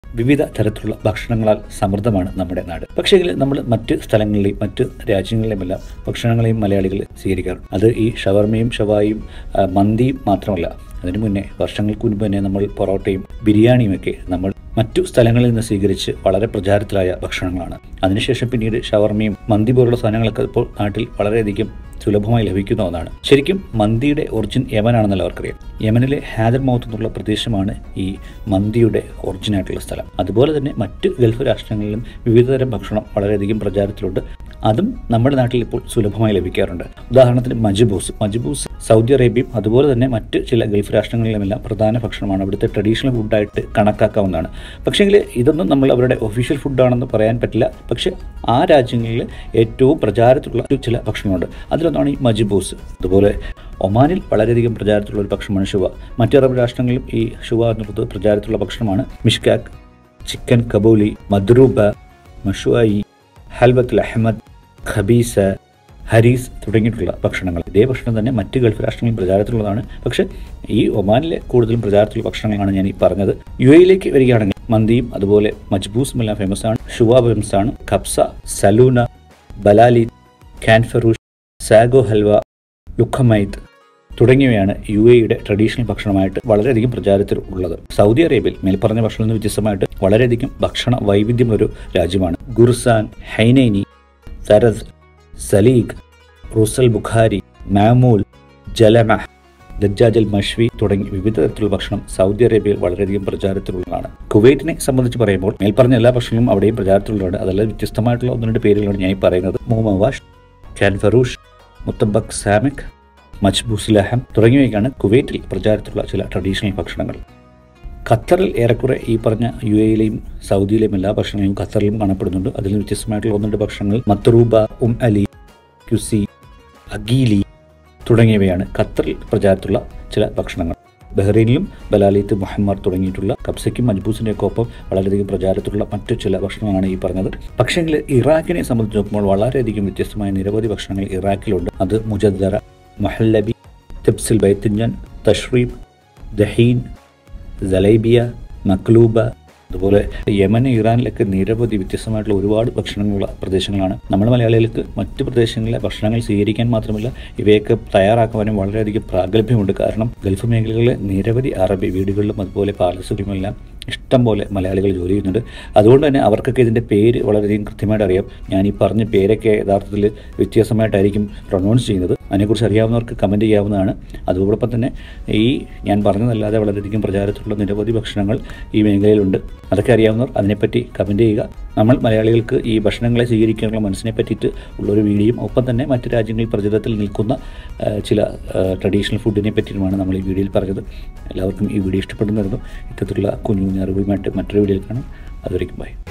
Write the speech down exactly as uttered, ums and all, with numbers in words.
വിവിധ തരത്തിലുള്ള ഭക്ഷണങ്ങളാൽ സമൃദ്ധമാണ് നമ്മുടെ നാട്. പക്ഷേങ്കിൽ നമ്മൾ മറ്റ് സ്ഥലങ്ങളിലെയും മറ്റ് രാജ്യങ്ങളിലെയുമെല്ലാം ഭക്ഷണങ്ങളെയും മലയാളികൾ സ്വീകരിക്കാറുണ്ട്. അത് ഈ ഷവർമയും ഷവായും മന്തിയും മാത്രമല്ല, അതിനു മുന്നേ വർഷങ്ങൾക്ക് മുൻപ് തന്നെ നമ്മൾ പൊറോട്ടയും ബിരിയാണിയുമൊക്കെ നമ്മൾ മറ്റു സ്ഥലങ്ങളിൽ നിന്ന് സ്വീകരിച്ച് വളരെ പ്രചാരത്തിലായ ഭക്ഷണങ്ങളാണ്. അതിനുശേഷം പിന്നീട് ഷവർമയും മന്തി പോലുള്ള സാധനങ്ങളൊക്കെ ഇപ്പോൾ നാട്ടിൽ വളരെയധികം സുലഭമായി ലഭിക്കുന്ന ഒന്നാണ്. ശരിക്കും മന്തിയുടെ ഒറിജിൻ യമനാണെന്നല്ല അവർക്കറിയാം. യമനിലെ ഹാദർ മൗത്ത് എന്നുള്ള പ്രദേശമാണ് ഈ മന്തിയുടെ ഒറിജിൻ ആയിട്ടുള്ള സ്ഥലം. അതുപോലെ തന്നെ മറ്റ് ഗൾഫ് രാഷ്ട്രങ്ങളിലും വിവിധതരം ഭക്ഷണം വളരെയധികം പ്രചാരത്തിലുണ്ട്. അതും നമ്മുടെ നാട്ടിൽ ഇപ്പോൾ സുലഭമായി ലഭിക്കാറുണ്ട്. ഉദാഹരണത്തിന് മജ്ബൂസ് മജ്ബൂസ് സൗദി അറേബ്യയും അതുപോലെ തന്നെ മറ്റ് ചില ഗൾഫ് രാഷ്ട്രങ്ങളിലുമെല്ലാം പ്രധാന ഭക്ഷണമാണ്. അവിടുത്തെ ട്രഡീഷണൽ ഫുഡായിട്ട് കണക്കാക്കാവുന്നതാണ്. പക്ഷേങ്കിൽ ഇതൊന്നും നമ്മൾ അവരുടെ ഒഫീഷ്യൽ ഫുഡാണെന്ന് പറയാൻ പറ്റില്ല. പക്ഷേ ആ രാജ്യങ്ങളിൽ ഏറ്റവും പ്രചാരത്തിലുള്ള ചില ഭക്ഷണമുണ്ട്. അതിലൊന്നാണ് ഈ മജ്ബൂസ്. അതുപോലെ ഒമാനിൽ വളരെയധികം പ്രചാരത്തിലുള്ള ഒരു ഭക്ഷണമാണ് ഷുവ. മറ്റ് അറബ് രാഷ്ട്രങ്ങളിലും ഈ ഷുവ എന്നുള്ളത് പ്രചാരത്തിലുള്ള ഭക്ഷണമാണ്. മിഷ്കാക്ക്, ചിക്കൻ കബൂലി, മദ്രൂബ, മഷുവായി, ഹൽവത്തുൽ അഹ്മദ്, ഖബീസ, ഹരീസ് തുടങ്ങിയിട്ടുള്ള ഭക്ഷണങ്ങൾ. ഇതേ ഭക്ഷണം തന്നെ മറ്റ് ഗൾഫ് രാഷ്ട്രങ്ങളിൽ പ്രചാരത്തിലുള്ളതാണ്. പക്ഷേ ഈ ഒമാനിലെ കൂടുതലും പ്രചാരത്തിലുള്ള ഭക്ഷണങ്ങളാണ് ഞാൻ ഈ പറഞ്ഞത്. യു എയിലേക്ക് വരികയാണെങ്കിൽ മന്തിയും അതുപോലെ മജ്ബൂസും എല്ലാം ഫേമസ് ആണ്. ഷുവ ഫേമസ് ആണ്. ഖബ്സ, സലൂന, ബലാലി, കാൻഫറൂഷ്, സാഗോ ഹൽവ, ലുഖമൈത്ത് തുടങ്ങിയവയാണ് യു എയുടെ ട്രഡീഷണൽ ഭക്ഷണമായിട്ട് വളരെയധികം പ്രചാരത്തിൽ ഉള്ളത്. സൗദി അറേബ്യയിൽ മേൽപ്പറഞ്ഞ ഭക്ഷണത്തിൽ നിന്ന് വ്യത്യസ്തമായിട്ട് വളരെയധികം ഭക്ഷണ വൈവിധ്യമുള്ളൊരു രാജ്യമാണ്. ഗുർസാൻ, ഹൈനൈനി, സരസ്, സലീഖ്, റുസൽ ബുഖാരി, മാമൂൽ, ജലമഹ്, ദജ്ജാജൽ മഷ്വി തുടങ്ങി വിവിധ തരത്തിലുള്ള ഭക്ഷണം സൗദി അറേബ്യയിൽ വളരെയധികം പ്രചാരത്തിലുള്ളതാണ്. കുവൈറ്റിനെ സംബന്ധിച്ച് പറയുമ്പോൾ മേൽപ്പറഞ്ഞ എല്ലാ ഭക്ഷണവും അവിടെയും പ്രചാരത്തിലുള്ളതാണ്. അതല്ലാതെ വ്യത്യസ്തമായിട്ടുള്ള ഒന്ന് രണ്ട് പേരുകളാണ് ഞാൻ പറയുന്നത്. മൂമവാഷ്, കാൻഫറൂഷ്, മുത്തബക് സാമിക്, മജ്ബൂസ് ലഹം തുടങ്ങിയവയൊക്കെയാണ് കുവൈറ്റിൽ പ്രചാരത്തിലുള്ള ചില ട്രഡീഷണൽ ഭക്ഷണങ്ങൾ. ഖത്തറിൽ ഏറെക്കുറെ ഈ പറഞ്ഞ യു എയിലെയും സൗദിയിലെയും എല്ലാ ഭക്ഷണങ്ങളും ഖത്തറിലും കാണപ്പെടുന്നുണ്ട്. അതിൽ വ്യത്യസ്തമായിട്ടുള്ള ഒന്ന് രണ്ട് ഭക്ഷണങ്ങൾ മത്റൂബ, ഉം അലി, ക്യുസി, അഗീലി തുടങ്ങിയവയാണ് ഖത്തറിൽ പ്രചാരത്തിലുള്ള ചില ഭക്ഷണങ്ങൾ. ബഹ്റൈനിലും ബലാലിത്ത്, മുഹമ്മർ തുടങ്ങിയിട്ടുള്ള കബ്സയ്ക്കും മജ്ബൂസിൻ്റെ ഒക്കെ ഒപ്പം വളരെയധികം പ്രചാരത്തിലുള്ള മറ്റു ചില ഭക്ഷണങ്ങളാണ് ഈ പറഞ്ഞത്. പക്ഷേങ്കിൽ ഇറാഖിനെ സംബന്ധിച്ച് നോക്കുമ്പോൾ വളരെയധികം വ്യത്യസ്തമായ നിരവധി ഭക്ഷണങ്ങൾ ഇറാഖിലുണ്ട്. അത് മുജദ്ദറ, മഹല്ലബി, തിബ്സിൽ ബൈത്തിൻജാൻ, തഷ്രീബ്, ദഹീൻ, ജലൈബിയ, മക്ലൂബ. അതുപോലെ യമൻ, ഇറാനിലൊക്കെ നിരവധി വ്യത്യസ്തമായിട്ടുള്ള ഒരുപാട് ഭക്ഷണങ്ങളുള്ള പ്രദേശങ്ങളാണ്. നമ്മുടെ മലയാളികൾക്ക് മറ്റു പ്രദേശങ്ങളിലെ ഭക്ഷണങ്ങൾ സ്വീകരിക്കാൻ മാത്രമല്ല ഇവയൊക്കെ തയ്യാറാക്കുവാനും വളരെയധികം പ്രാഗൽഭ്യമുണ്ട്. കാരണം ഗൾഫ് മേഖലകളിലെ നിരവധി അറബി വീടുകളിലും അതുപോലെ പാലസുകളിലുമെല്ലാം ഇഷ്ടം പോലെ മലയാളികൾ ജോലി ചെയ്യുന്നുണ്ട്. അതുകൊണ്ട് തന്നെ അവർക്കൊക്കെ ഇതിൻ്റെ പേര് വളരെയധികം കൃത്യമായിട്ട് അറിയാം. ഞാൻ ഈ പറഞ്ഞ പേരൊക്കെ യഥാർത്ഥത്തിൽ വ്യത്യാസമായിട്ടായിരിക്കും പ്രൊനൗൺസ് ചെയ്യുന്നത്. അതിനെക്കുറിച്ച് അറിയാവുന്നവർക്ക് കമൻറ്റ് ചെയ്യാവുന്നതാണ്. അതോടൊപ്പം തന്നെ ഈ ഞാൻ പറഞ്ഞതല്ലാതെ വളരെയധികം പ്രചാരത്തിലുള്ള നിരവധി ഭക്ഷണങ്ങൾ ഈ മേഖലയിലുണ്ട്. അതൊക്കെ അറിയാവുന്നവർ അതിനെപ്പറ്റി കമൻറ്റ് ചെയ്യുക. നമ്മൾ മലയാളികൾക്ക് ഈ ഭക്ഷണങ്ങളെ സ്വീകരിക്കാനുള്ള മനസ്സിനെ പറ്റിയിട്ട് ഉള്ളൊരു വീഡിയോയും ഒപ്പം തന്നെ മറ്റ് രാജ്യങ്ങളിൽ പ്രചാരത്തിൽ നിൽക്കുന്ന ചില ട്രഡീഷണൽ ഫുഡിനെ പറ്റിയുമാണ് നമ്മൾ ഈ വീഡിയോയിൽ പറഞ്ഞത്. എല്ലാവർക്കും ഈ വീഡിയോ ഇഷ്ടപ്പെടുന്നതായിരുന്നു. ഇത്തരത്തിലുള്ള കുഞ്ഞു കുഞ്ഞു അറിവുകളുമായിട്ട് മറ്റൊരു വീഡിയോയിൽ കാണാം. അതുവരെയ്ക്കും ബൈ.